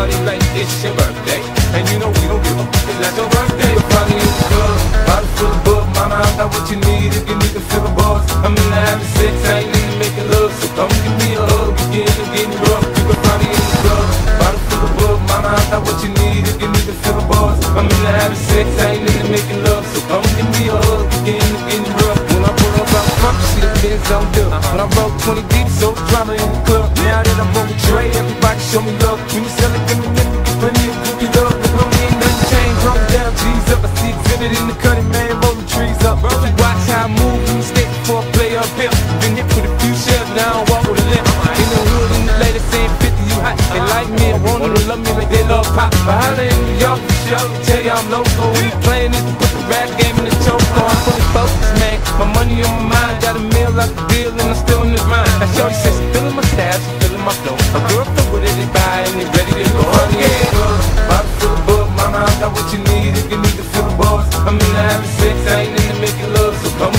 party like it's your birthday. And you know we don't give a fuck, it's not your birthday. We're party in the club, bottle full of bug. Mama, I got what you need if you need to fill the bars. I'm in the having sex, I ain't into making love. So come give me a hug, again and getting rough. We can party in the club, bottle full of bug. Mama, I got what you need if you need to fill the bars. I'm in the having sex, I ain't into making love. So come give me a hug, again and getting rough. When I pull up out front, you see the Benz on dub. When I roll 20 deep, so drama in the club. Now that I'm on the Dre, everybody show me love. When you sell it, give me nigga, get plenty of groupie love. The homie ain't nothing changed, roll down, G's up. I see exhibit in the cutting, man, rolling trees up. If you watch how I move, you step before I play up here. Been hit with a few shells, now I walk with a limp. In the hood, in the ladies saying 50, you hot. They like me, I want them to love me like they love pop. But holla in New York, for sure, tell you I'm local. When you playing this, put the rap game in the choke. I'm fully focused, man. My money on my mind, got a meal out the deal, and I'm still in his mind. Now shorty says she feeling my style, she feeling my flow. A girl feel with it, they buy and they ready to go. Oh yeah, bottle full of bug, mama, I got what you need if you need to fill the bars. I'm in the having sex, I ain't into making love, so come